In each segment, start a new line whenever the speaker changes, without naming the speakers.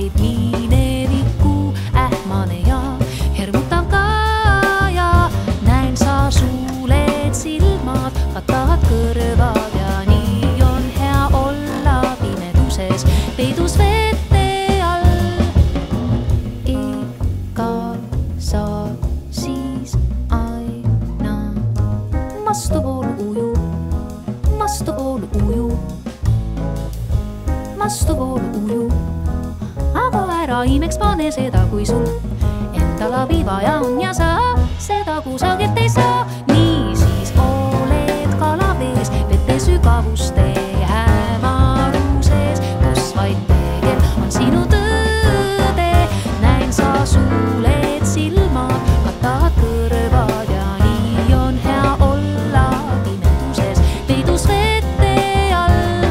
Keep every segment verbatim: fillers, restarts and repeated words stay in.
vaid mineviku ähmane ja hirmutav ka ja näen sa suuled silmad, katavad kõrvad ja nii on hea olla pimeduses peidus vete all. Ega sa siis aina vastuvoolu uju, vastuvoolu uju, vastuvoolu uju, aga ära imeks pane seda, kui sul endal abi vaja on ja sa seda kusagilt ei saa. Niisiis oled kalavees vete sügavuste hämaruses, kus vaid peegel on sinu tõde. Näen sa suuled silmad, katavad kõrvad ja nii on hea olla pimeduses peidus vete all.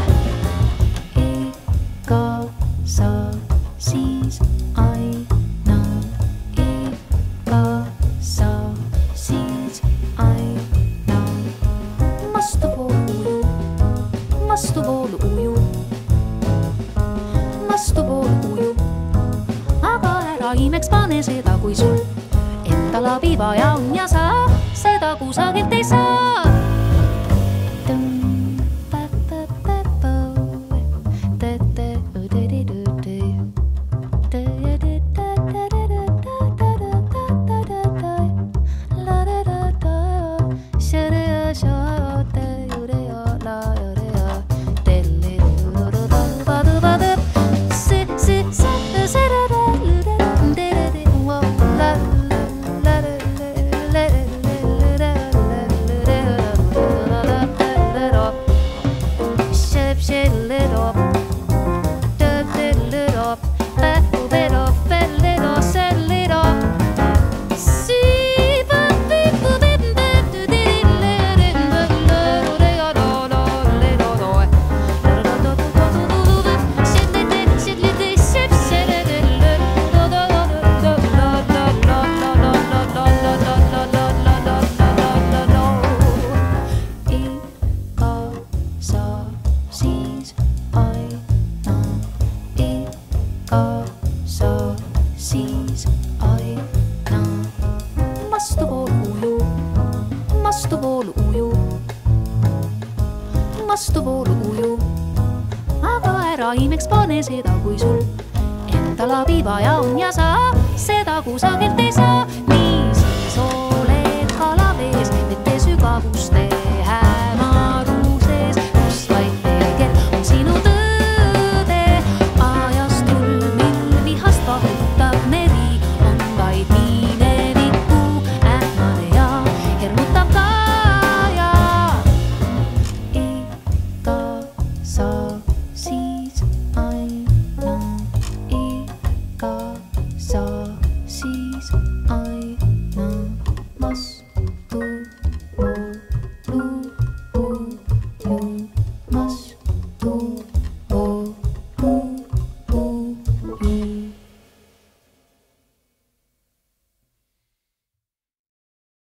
Ega sa siis aina, ega sa siis aina vastuvoolu uju, vastuvoolu uju, vastuvoolu uju, aga ära imeks pane seda, kui sul endal abi vaja on ja sa seda kusagilt ei saa. Vastuvoolu uju, vastuvoolu uju, aga ära imeks pane seda, kui sul endal abi vaja on ja sa seda kusagilt ei saa. Niisiis oled kalavees vete sügavuste hämaruses, kus vaid peegel on sinu tõde. Ajastul, mil vihast vahutab meri, on vaid mineviku ähmane ja hirmutab ka ja ega sa siis aina, ega sa siis aina vastuvoolu uju, vastuvoolu